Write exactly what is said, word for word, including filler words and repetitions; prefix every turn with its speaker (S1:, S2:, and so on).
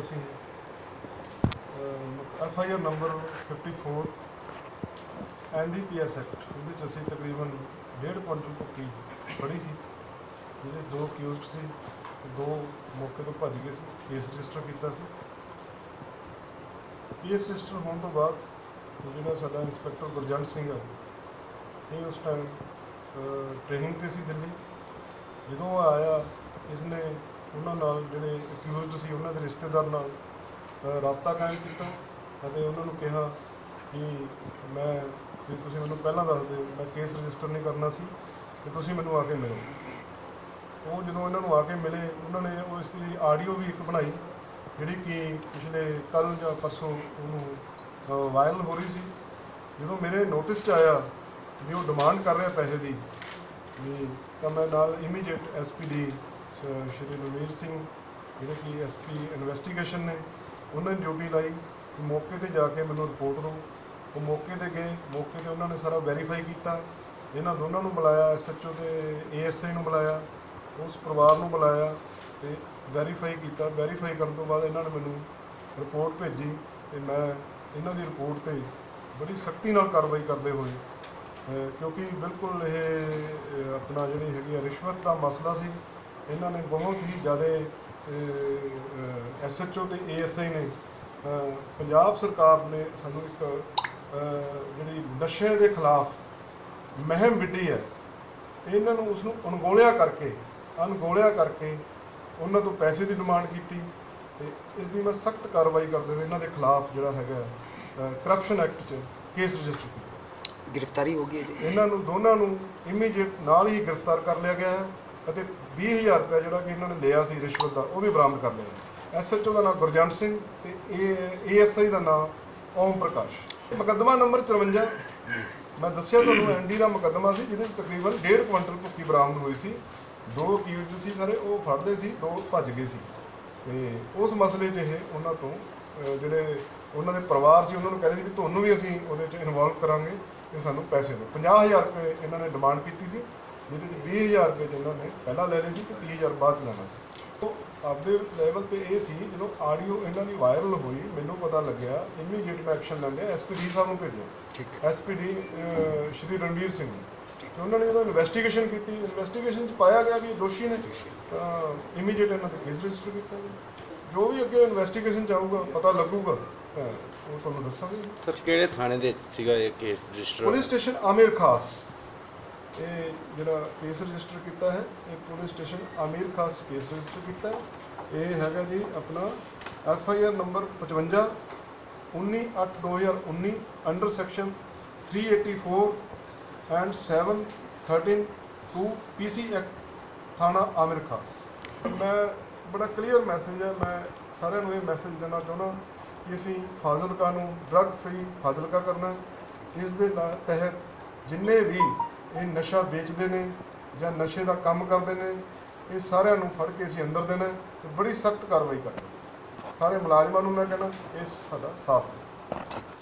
S1: ਅਸੀਂ F I R number fifty four N D P S act ਉਹਦੇ 'ਚ ਅਸੀਂ ਤਕਰੀਬਨ ਡੇਢ ਕੁਇੰਟਲ ਭੁੱਕੀ ਫੜੀ ਸੀ, ਜਿਹਦੇ ਦੋ ਅਕਿਊਜ਼ਡ ਸੀ, ਦੋ ਮੌਕੇ ਤੋਂ ਭੱਜ ਗਏ ਸੀ। ਕੇਸ ਰਜਿਸਟਰ ਕੀਤਾ ਸੀ। ਕੇਸ ਰਜਿਸਟਰ ਹੋਣ ਤੋਂ ਬਾਅਦ ਜਿਹੜਾ ਸਾਡਾ ਇੰਸਪੈਕਟਰ ਗੁਰਜੰਟ ਸਿੰਘ ਹੈ, ਇਹ ਉਸ ਟਾਈਮ ਟ੍ਰੇਨਿੰਗ 'ਤੇ ਸੀ ਦਿੱਲੀ। ਜਦੋਂ ਆਇਆ, ਇਸਨੇ ਉਹਨਾਂ ਨਾਲ ਜਿਹੜੇ ਅਕਿਊਜ਼ਡ ਸੀ ਉਹਨਾਂ ਦੇ ਰਿਸ਼ਤੇਦਾਰ ਨਾਲ ਰਾਬਤਾ ਕਾਇਮ ਕੀਤਾ ਅਤੇ ਉਹਨਾਂ ਨੂੰ ਕਿਹਾ ਕਿ ਮੈਂ ਵੀ ਤੁਸੀਂ ਮੈਨੂੰ ਪਹਿਲਾਂ ਦੱਸ ਦਿਓ, ਮੈਂ ਕੇਸ ਰਜਿਸਟਰ ਨਹੀਂ ਕਰਨਾ ਸੀ ਅਤੇ ਤੁਸੀਂ ਮੈਨੂੰ ਆ ਕੇ ਮਿਲੋ। ਉਹ ਜਦੋਂ ਇਹਨਾਂ ਨੂੰ ਆ ਕੇ ਮਿਲੇ, ਉਹਨਾਂ ਨੇ ਉਹ ਇਸ ਦੀ ਆਡੀਓ ਵੀ ਇੱਕ ਬਣਾਈ, ਜਿਹੜੀ ਕਿ ਪਿਛਲੇ ਕੱਲ੍ਹ ਜਾਂ ਪਰਸੋਂ ਉਹਨੂੰ ਵਾਇਰਲ ਹੋ ਰਹੀ ਸੀ। ਜਦੋਂ ਮੇਰੇ ਨੋਟਿਸ 'ਚ ਆਇਆ ਵੀ ਉਹ ਡਿਮਾਂਡ ਕਰ ਰਿਹਾ ਪੈਸੇ ਦੀ, ਵੀ ਤਾਂ ਮੈਂ ਨਾਲ immediate S P D Shri Ranveer Singh, ਜਿਹੜੇ ਕਿ ਐਸ ਪੀ ਇਨਵੈਸਟੀਗੇਸ਼ਨ ਨੇ, ਉਹਨਾਂ ਨੇ ਡਿਊਟੀ ਲਾਈ ਕਿ ਮੌਕੇ 'ਤੇ ਜਾ ਕੇ ਮੈਨੂੰ ਰਿਪੋਰਟ ਦਿਓ। ਉਹ ਮੌਕੇ 'ਤੇ ਗਏ, ਮੌਕੇ 'ਤੇ ਉਹਨਾਂ ਨੇ ਸਾਰਾ ਵੈਰੀਫਾਈ ਕੀਤਾ। ਇਹਨਾਂ ਦੋਨਾਂ ਨੂੰ ਬੁਲਾਇਆ, ਐਸ ਐਚ ਓ ਅਤੇ ਏ ਐਸ ਆਈ ਨੂੰ ਬੁਲਾਇਆ, ਉਸ ਪਰਿਵਾਰ ਨੂੰ ਬੁਲਾਇਆ ਅਤੇ ਵੈਰੀਫਾਈ ਕੀਤਾ। ਵੈਰੀਫਾਈ ਕਰਨ ਤੋਂ ਬਾਅਦ ਇਹਨਾਂ ਨੇ ਮੈਨੂੰ ਰਿਪੋਰਟ ਭੇਜੀ ਅਤੇ ਮੈਂ ਇਹਨਾਂ ਦੀ ਰਿਪੋਰਟ 'ਤੇ ਬੜੀ ਸਖਤੀ ਨਾਲ ਕਾਰਵਾਈ ਕਰਦੇ ਹੋਏ, ਕਿਉਂਕਿ ਬਿਲਕੁਲ ਇਹ ਆਪਣਾ ਜਿਹੜੀ ਹੈਗੀ ਆ ਰਿਸ਼ਵਤ ਦਾ ਮਸਲਾ ਸੀ, ਇਹਨਾਂ ਨੇ ਬਹੁਤ ਹੀ ਜ਼ਿਆਦਾ ਐਸ ਐਚ ਓ ਅਤੇ ਏ ਐਸ ਆਈ ਨੇ, ਪੰਜਾਬ ਸਰਕਾਰ ਨੇ ਸਾਨੂੰ ਇੱਕ ਜਿਹੜੀ ਨਸ਼ੇ ਦੇ ਖਿਲਾਫ ਮੁਹਿੰਮ ਵਿੱਢੀ ਹੈ, ਇਹਨਾਂ ਨੂੰ ਉਸ ਨੂੰ ਅਣਗੌਲਿਆ ਕਰਕੇ ਅਣਗੌਲਿਆ ਕਰਕੇ ਉਹਨਾਂ ਤੋਂ ਪੈਸੇ ਦੀ ਡਿਮਾਂਡ ਕੀਤੀ ਅਤੇ ਇਸ ਦੀ ਮੈਂ ਸਖਤ ਕਾਰਵਾਈ ਕਰਦੇ ਹੋਏ ਇਹਨਾਂ ਦੇ ਖਿਲਾਫ ਜਿਹੜਾ ਹੈਗਾ ਕਰਪਸ਼ਨ ਐਕਟ 'ਚ ਕੇਸ ਰਜਿਸਟਰ ਕੀਤਾ।
S2: ਗ੍ਰਿਫਤਾਰੀ ਹੋ ਗਈ ਹੈ ਜੀ?
S1: ਇਹਨਾਂ ਨੂੰ ਦੋਨਾਂ ਨੂੰ ਇਮੀਡੀਏਟ ਨਾਲ ਹੀ ਗ੍ਰਿਫਤਾਰ ਕਰ ਲਿਆ ਗਿਆ ਹੈ ਅਤੇ ਵੀਹ ਹਜ਼ਾਰ ਰੁਪਇਆ ਜਿਹੜਾ ਕਿ ਇਹਨਾਂ ਨੇ ਲਿਆ ਸੀ ਰਿਸ਼ਵਤ ਦਾ, ਉਹ ਵੀ ਬਰਾਮਦ ਕਰ ਲਿਆ। ਐਸ ਐਚ ਓ ਦਾ ਨਾਮ ਗੁਰਜੰਟ ਸਿੰਘ ਅਤੇ ਏ ਐਸ ਆਈ ਦਾ ਨਾਮ ਓਮ ਪ੍ਰਕਾਸ਼। ਮੁਕੱਦਮਾ ਨੰਬਰ ਚੁਰੰਜਾ, ਮੈਂ ਦੱਸਿਆ ਤੁਹਾਨੂੰ, ਐਨ ਡੀ ਦਾ ਮੁਕੱਦਮਾ ਸੀ, ਜਿਹਦੇ ਵਿੱਚ ਤਕਰੀਬਨ ਡੇਢ ਕੁਇੰਟਲ ਭੁੱਕੀ ਬਰਾਮਦ ਹੋਈ ਸੀ। ਦੋ ਅਕਿਊਜ਼ਡ ਸੀ ਸਾਰੇ, ਉਹ ਫੜਦੇ ਸੀ, ਦੋ ਭੱਜ ਗਏ ਸੀ ਅਤੇ ਉਸ ਮਸਲੇ 'ਚ ਇਹ ਉਹਨਾਂ ਤੋਂ ਜਿਹੜੇ ਉਹਨਾਂ ਦੇ ਪਰਿਵਾਰ ਸੀ, ਉਹਨਾਂ ਨੂੰ ਕਹਿ ਰਹੇ ਸੀ ਵੀ ਤੁਹਾਨੂੰ ਵੀ ਅਸੀਂ ਉਹਦੇ 'ਚ ਇਨਵੋਲਵ ਕਰਾਂਗੇ ਅਤੇ ਸਾਨੂੰ ਪੈਸੇ ਦਿਓ। ਪੰਜਾਹ ਹਜ਼ਾਰ ਰੁਪਏ ਇਹਨਾਂ ਨੇ ਡਿਮਾਂਡ ਕੀਤੀ ਸੀ, ਜਿਹਦੇ 'ਚ ਵੀਹ ਹਜ਼ਾਰ ਰੁਪਏ ਇਹਨਾਂ ਨੇ ਪਹਿਲਾਂ ਲੈ ਲਏ ਸੀ ਅਤੇ ਤੀਹ ਹਜ਼ਾਰ ਬਾਅਦ 'ਚ ਲੈਣਾ ਸੀ। ਉਹ ਆਪਦੇ ਲੈਵਲ 'ਤੇ ਇਹ ਸੀ, ਜਦੋਂ ਆਡੀਓ ਇਹਨਾਂ ਦੀ ਵਾਇਰਲ ਹੋਈ, ਮੈਨੂੰ ਪਤਾ ਲੱਗਿਆ, ਇਮੀਡੀਏਟ ਮੈਂ ਐਕਸ਼ਨ ਲੈ ਲਿਆ, ਐਸ ਪੀ ਡੀ ਸਾਹਿਬ ਨੂੰ ਭੇਜਿਆ, S P D Shri Ranveer Singh ਨੂੰ। ਅਤੇ ਉਹਨਾਂ ਨੇ ਜਦੋਂ ਇਨਵੈਸਟੀਗੇਸ਼ਨ ਕੀਤੀ, ਇਨਵੈਸਟੀਗੇਸ਼ਨ 'ਚ ਪਾਇਆ ਗਿਆ ਵੀ ਇਹ ਦੋਸ਼ੀ ਨੇ, ਤਾਂ ਇਮੀਡੀਏਟ ਇਹਨਾਂ 'ਤੇ ਕੇਸ ਰਜਿਸਟਰ ਕੀਤਾ ਗਿਆ। ਜੋ ਵੀ ਅੱਗੇ ਇਨਵੈਸਟੀਗੇਸ਼ਨ 'ਚ ਆਊਗਾ, ਪਤਾ ਲੱਗੂਗਾ, ਤਾਂ ਉਹ ਤੁਹਾਨੂੰ ਦੱਸਾਂਗੇ।
S3: ਸਰ ਕਿਹੜੇ ਥਾਣੇ ਦੇ ਸੀਗਾ ਇਹ case register?
S1: Police station Amir Khas. ਇਹ ਜਿਹੜਾ ਕੇਸ ਰਜਿਸਟਰ ਕੀਤਾ ਹੈ, ਇਹ ਪੁਲਿਸ ਸਟੇਸ਼ਨ ਆਮਿਰ ਖਾਸ ਕੇਸ ਰਜਿਸਟਰ ਕੀਤਾ ਹੈ। ਇਹ ਹੈਗਾ ਜੀ ਆਪਣਾ ਐਫ ਆਈ ਆਰ ਨੰਬਰ ਪਚਵੰਜਾ ਉੱਨੀ ਅੱਠ ਦੋ ਹਜ਼ਾਰ ਉੱਨੀ under section three eighty four and seven thirteen two P C act, ਥਾਣਾ ਆਮਿਰ ਖਾਸ। ਮੈਂ ਬੜਾ ਕਲੀਅਰ ਮੈਸੇਜ ਹੈ, ਮੈਂ ਸਾਰਿਆਂ ਨੂੰ ਇਹ ਮੈਸੇਜ ਦੇਣਾ ਚਾਹੁੰਦਾ ਕਿ ਅਸੀਂ ਫਾਜ਼ਿਲਕਾ ਨੂੰ ਡਰੱਗ ਫਰੀ ਫਾਜ਼ਿਲਕਾ ਕਰਨਾ। ਇਸ ਦੇ ਤਹਿਤ ਜਿੰਨੇ ਵੀ ਇਹ ਨਸ਼ਾ ਵੇਚਦੇ ਨੇ ਜਾਂ ਨਸ਼ੇ ਦਾ ਕੰਮ ਕਰਦੇ ਨੇ, ਇਹ ਸਾਰਿਆਂ ਨੂੰ ਫੜ ਕੇ ਅਸੀਂ ਅੰਦਰ ਦੇਣਾ ਅਤੇ ਬੜੀ ਸਖਤ ਕਾਰਵਾਈ ਕਰਨੀ। ਸਾਰੇ ਮੁਲਾਜ਼ਮਾਂ ਨੂੰ ਮੈਂ ਕਹਿਣਾ, ਇਹ ਸਾਡਾ ਸਾਥ ਹੈ।